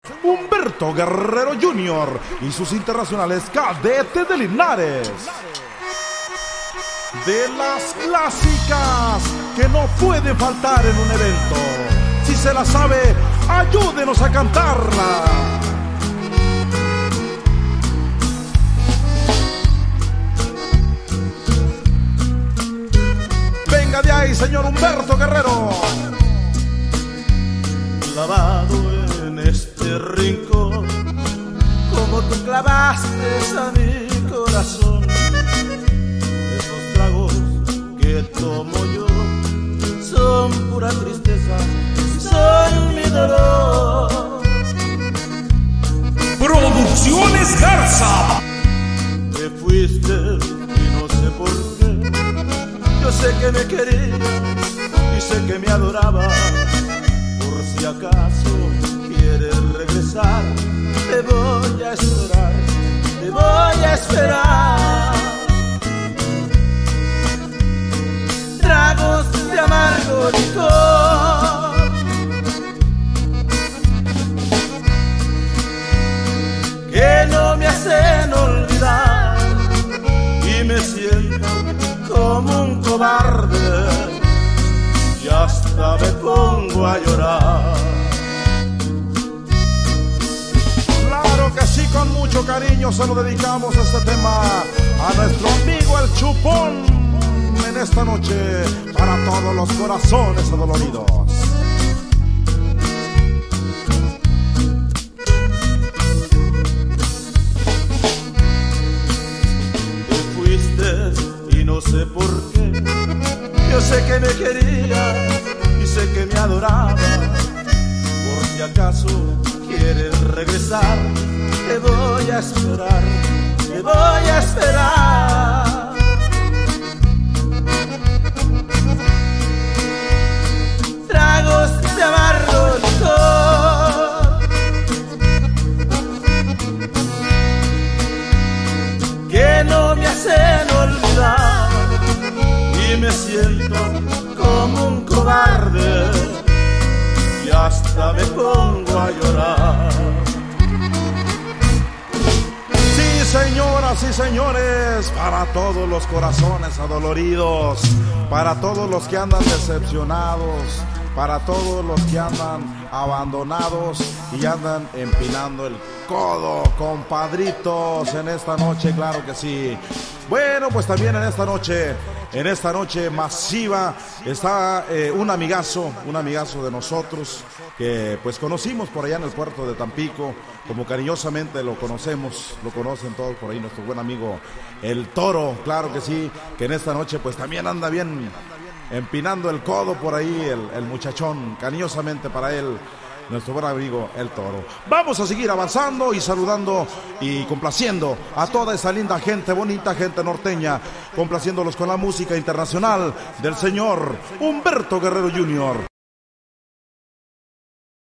Humberto Guerrero Jr. y sus internacionales Cadetes de Linares. De las clásicas que no pueden faltar en un evento. Si se la sabe, ayúdenos a cantarla. Venga de ahí, señor Humberto Guerrero. Clavado en este rincón, como tú clavaste a mi corazón, esos tragos que tomo yo son pura tristeza, son mi dolor. Producciones Garza. Te fuiste y no sé por qué. Yo sé que me querías y sé que me adorabas. Por si acaso quieres regresar, te voy a esperar, te voy a esperar. Tragos de amargo licor, que no me hacen olvidar, y me siento como un cobarde y hasta me pongo a llorar. Claro que sí, con mucho cariño se lo dedicamos a este tema a nuestro amigo el Chupón en esta noche para todos los corazones adoloridos. Te fuiste y no sé por qué. Yo sé que me querías y sé que me adorabas. Por si acaso quieres regresar, te voy a esperar, te voy a esperar. Tragos de amargo licor, que no me hacen olvidar, y me siento como un cobarde y hasta me pongo a llorar. Sí, señoras y señores, para todos los corazones adoloridos, para todos los que andan decepcionados, para todos los que andan abandonados y andan empinando el codo, compadritos, en esta noche, claro que sí. Bueno, pues también en esta noche masiva está un amigazo de nosotros que pues conocimos por allá en el puerto de Tampico, como cariñosamente lo conocen todos por ahí, nuestro buen amigo el Toro, claro que sí, que en esta noche pues también anda bien empinando el codo por ahí el muchachón, cariñosamente para él, nuestro buen amigo el Toro. Vamos a seguir avanzando y saludando y complaciendo a toda esa linda gente, bonita gente norteña, complaciéndolos con la música internacional del señor Humberto Guerrero Jr.